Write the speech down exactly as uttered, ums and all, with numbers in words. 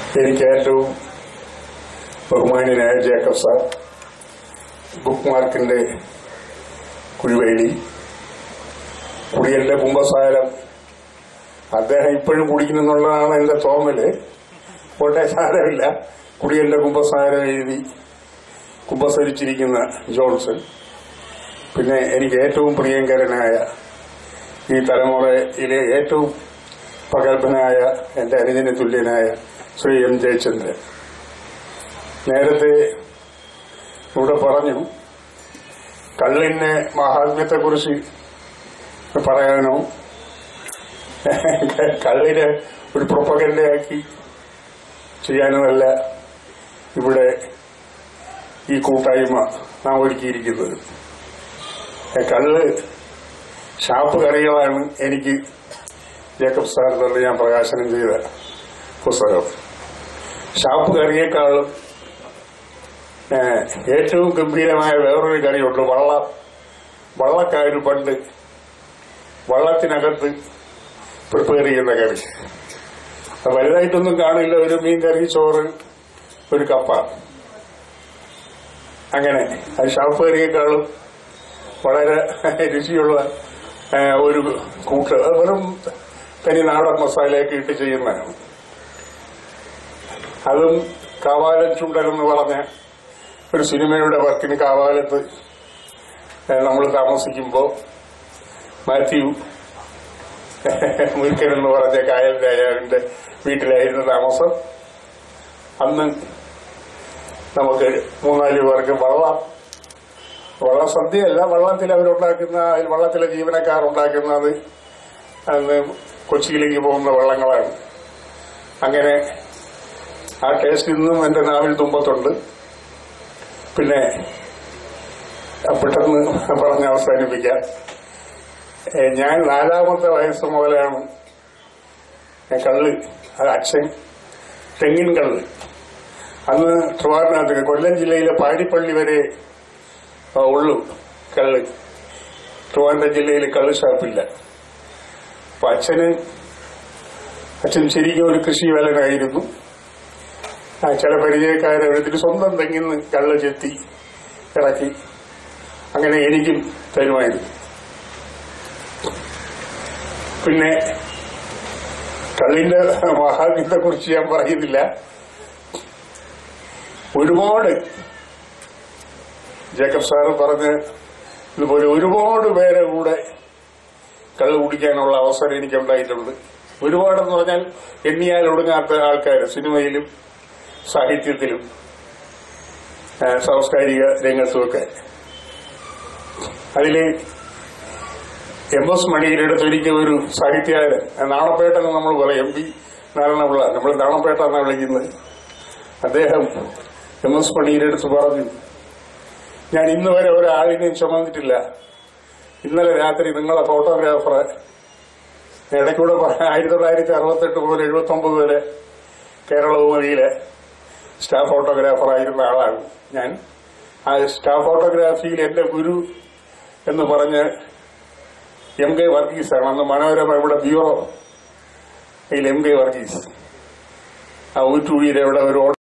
എനിക്ക് ഏറ്റവും ബഹുമാന്യനായ ജേക്കബ് സാർ, ബുക്ക് മാർക്കിന്റെ കുഴിവേലി, കുടിയലിന്റെ കുംഭസാരം, അദ്ദേഹം ഇപ്പോഴും കുടിക്കുന്നുള്ളതാണ് എന്റെ തോന്നല്. പോട്ടെ, സാരമില്ല. കുടിയലിന്റെ കുംഭസാരം എഴുതി കുംഭസരിച്ചിരിക്കുന്ന ജോൺസൺ, പിന്നെ എനിക്ക് ഏറ്റവും പ്രിയങ്കരനായ ഈ തലമുറയിലെ ഏറ്റവും പ്രഗത്ഭനായ എന്റെ അനുജന തുല്യനായ ശ്രീ എം ജയചന്ദ്രൻ. നേരത്തെ ഇവിടെ പറഞ്ഞു, കള്ളിന്റെ മഹാത്മ്യത്തെക്കുറിച്ച് പറയാനോ കള്ളിനെ ഒരു പ്രൊപ്പഗൻഡയാക്കി ചെയ്യാനുമല്ല ഇവിടെ ഈ കൂട്ടായ്മ നാം ഒരുക്കിയിരിക്കുന്നത്. കള്ള് ഷാപ്പ് കറികളാണ് എനിക്ക് ജേക്കബ് സാർ തന്നെ ഞാൻ പ്രകാശനം ചെയ്ത പുസ്തകം. ഷാപ്പ് കറിയേക്കാളും ഏറ്റവും ഗംഭീരമായ വേറൊരു കറിയുണ്ട്, വള്ള വള്ളക്കാര് പണ്ട് വള്ളത്തിനകത്ത് പ്രിപ്പയർ ചെയ്യുന്ന കറി. വലുതായിട്ടൊന്നും കാണില്ല, ഒരു മീൻ കറി, ചോറ്, ഒരു കപ്പ, അങ്ങനെ. അത് ഷാപ്പ് കറിയേക്കാളും വളരെ രുചിയുള്ള ഒരു കൂട്ട്. അത് വെറും തനി നാടൻ മസാലയൊക്കെ ഇട്ട് ചെയ്യുന്നതാണ്. അതും കാവാലൻ ചുണ്ടനെന്ന് പറഞ്ഞ ഒരു സിനിമയുടെ വർക്കിന് കാവാലത്ത് നമ്മൾ താമസിക്കുമ്പോൾ മാത്യു മുരിക്കൻ എന്ന് പറഞ്ഞ കായൽ രാജാവിന്റെ വീട്ടിലായിരുന്നു താമസം. അന്ന് നമുക്ക് മൂന്നാല് പേർക്ക് വള്ളം വള്ളം സദ്യയല്ല, വള്ളത്തിൽ അവരുണ്ടാക്കുന്ന, വള്ളത്തിലെ ജീവനക്കാർ ഉണ്ടാക്കുന്നത് അന്ന് കൊച്ചിയിലേക്ക് പോകുന്ന വള്ളങ്ങളാണ്. അങ്ങനെ ആ ടേസ്റ്റ് ഇന്നും എന്റെ നാവിൽ തുമ്പത്തുണ്ട്. പിന്നെ പെട്ടെന്ന് പറഞ്ഞ് അവസാനിപ്പിക്കാം. ഞാൻ നാലാമത്തെ വയസ്സ് മുതലാണ് കള്ള്, അത് അച്ഛൻ തെങ്ങിൻ കള്ള്. അന്ന് ട്രിവാൻഡ്രത്ത് കൊല്ലം ജില്ലയിലെ പാരിപ്പള്ളി വരെ ഉള്ളു കള്ള്. ട്രിവാൻഡ്രം ജില്ലയിൽ കള്ള് ഷാപ്പില്ല. അപ്പൊ അച്ഛന് അച്ഛൻ ശരിക്കും ഒരു കൃഷി വേലനായിരുന്നു. ചില പരിചയക്കാരെ എടുത്തിട്ട് സ്വന്തം തെങ്ങിന്ന് കള്ള് ചെത്തി ഇറക്കി അങ്ങനെ എനിക്കും തരുമായിരുന്നു. പിന്നെ കള്ളിന്റെ മഹാത്മ്യത്തെ കുറിച്ച് ഞാൻ പറയുന്നില്ല. ഒരുപാട് ജേക്കബ് സാറ് പറഞ്ഞ് ഇതുപോലെ ഒരുപാട് പേരെ കൂടെ കള്ള് കുടിക്കാനുള്ള അവസരം എനിക്കുണ്ടായിട്ടുണ്ട്. ഒരുപാടെന്ന് പറഞ്ഞാൽ എണ്ണിയാൽ ഒടുങ്ങാത്ത ആൾക്കാർ, സിനിമയിലും സാഹിത്യത്തിലും സാംസ്കാരിക രംഗത്തുമൊക്കെ. അതില് എം എസ് മണിയുടെ അടുത്ത് ഒരിക്കൽ ഒരു സാഹിത്യകാരൻ, നാണപ്പേട്ടെന്ന് നമ്മൾ പറയും, എം പി നാരായണപിള്ള, നമ്മൾ നാണപ്പേട്ട എന്നാണ് വിളിക്കുന്നത്. അദ്ദേഹം എം എസ് മണിയുടെ അടുത്ത് പറഞ്ഞു, ഞാൻ ഇന്ന് വരെ ഒരാളിനെയും ചുമന്നിട്ടില്ല. ഇന്നലെ രാത്രി നിങ്ങളെ ഫോട്ടോഗ്രാഫറെ ഇടയ്ക്കൂടെ ആയിരത്തി തൊള്ളായിരത്തി അറുപത്തെട്ട് മുതൽ എഴുപത്തി ഒമ്പത് വരെ കേരളഭൂമിയിലെ സ്റ്റാഫ് ഫോട്ടോഗ്രാഫറായിരുന്ന ആളാണ് ഞാൻ. ആ സ്റ്റാഫ് ഫോട്ടോഗ്രാഫിയിൽ എന്റെ ഗുരു എന്ന് പറഞ്ഞ് എം കെ വർഗീസാണ്. അന്ന് മനോരമ ഇവിടെ ബ്യൂറോ എം കെ വർഗീസ്. ആ ഊറ്റുഴിയുടെ ഇവിടെ ഒരു